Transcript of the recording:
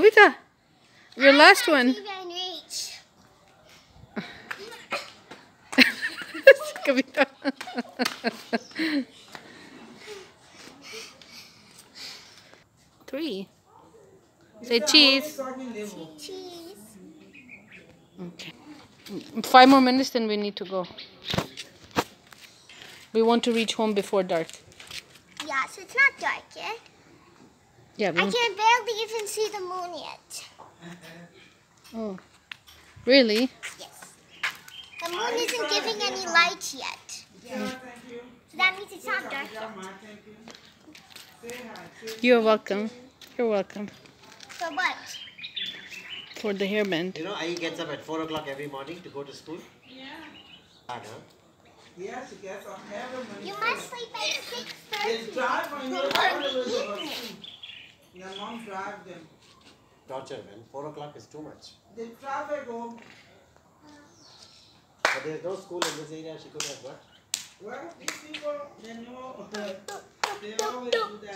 Kavita, your last one. Kavita. Three. Say cheese. Cheese. Okay. 5 more minutes, then we need to go. We want to reach home before dark. Yeah, so it's not dark yet. Yeah. I can barely even see the moon yet. Oh, really? Yes. The moon isn't giving any light yet. So that means it's not dark yet. You're welcome. You're welcome. For what? For the hairband. You know, Aiyee gets up at 4 o'clock every morning to go to school. Yeah. Hard, huh? Yeah, she gets up every morning. You must sleep at 6:30. They drive on your Your mom drive them. Torture, man. 4 o'clock is too much. The traffic home. But there's no school in this area. She could have what? Well, these people, they know, they always do that.